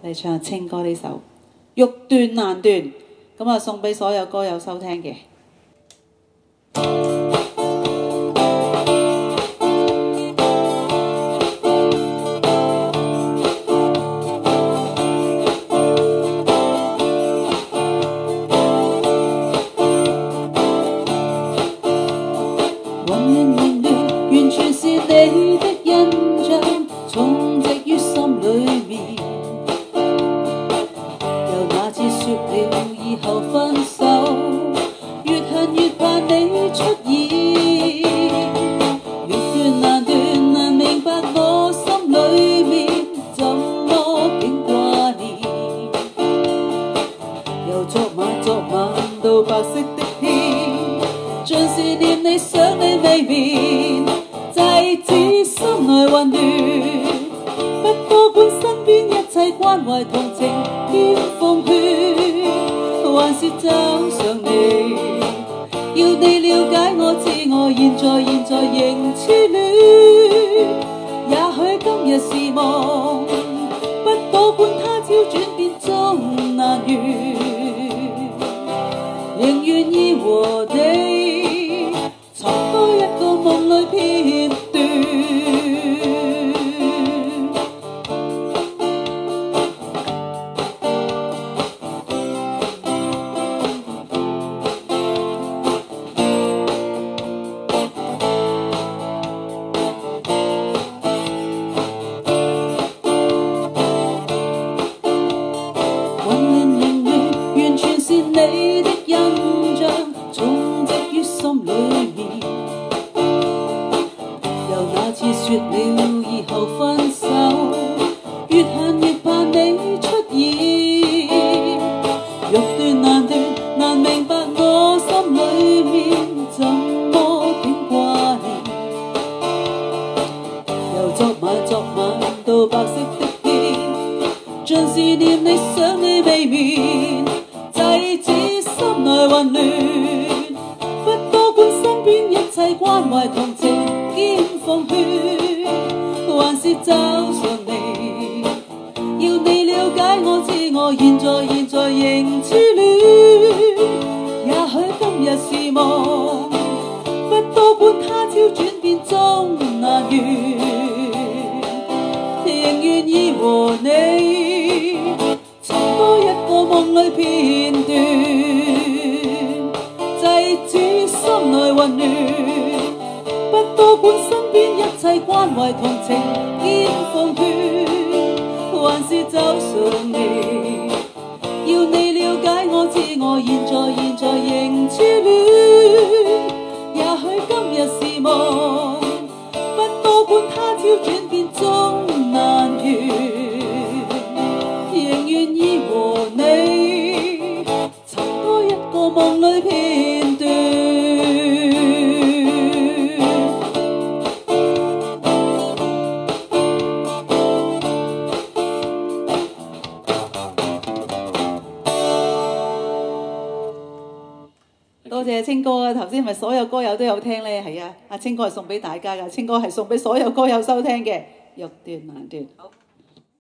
嚟唱青歌呢首《欲斷難斷》，咁啊送俾所有歌友收聽嘅。 完全是你的印象，重植於心裏面。由那次說了以後分手，越恨越怕你出現。欲斷難斷，難明白我心裏面怎麼竟掛念。由昨晚到白色的天，盡是念你想你未眠，制止心內混亂。不多管身邊一切關懷同情兼奉勸，還是找上你。要你了解我知我，現在仍痴戀。也許今日是夢，不多管他朝轉變終難圓，仍願意和你藏多一個夢裏片段。完全是你的印象，重植於心裏面。由那次說了以後分手，越恨越怕你出現。欲斷難斷，難明白我心裏面怎麼竟掛念。由昨晚到白色的天，盡是念你想你未眠，制止心內混亂。不多管身邊一切關懷同情兼奉勸，還是找上你。要你了解我知我，現在仍痴戀。也許今日是夢，不多管他朝轉變終難圓，仍願意和你藏多一個夢裏片段，制止心內混亂。不多管身邊一切關懷同情兼奉勸，還是找上你。要你了解我知我，現在仍痴戀。也許今日是夢，不多管他朝轉變終難圓，仍願意和你藏多一個夢裏片段。 多謝青哥啊！頭先咪所有歌友都有聽咧，係啊，阿青哥係送俾大家噶，青哥係送俾所有歌友收聽嘅《欲斷難斷》。好。